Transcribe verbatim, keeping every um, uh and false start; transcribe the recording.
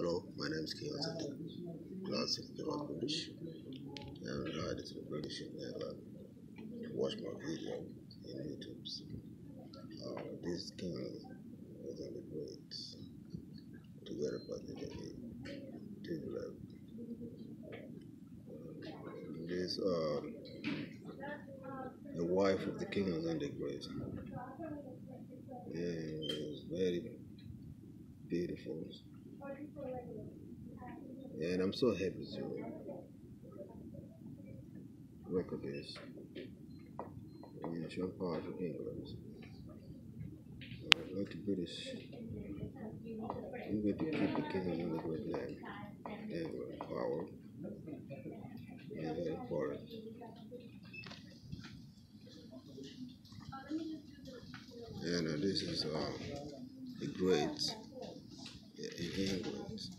Hello, my name is King Asante, class of the British, and uh, this is the British never watch my video in YouTube. Uh, this King is on the great together but the to this um the wife of the king is on the great. Yeah, it's very beautiful. And I'm so happy to record this in some part of England. Uh, like the British, I'm going to keep the king on the great name. England power is very important. And uh, this is uh, the great in England.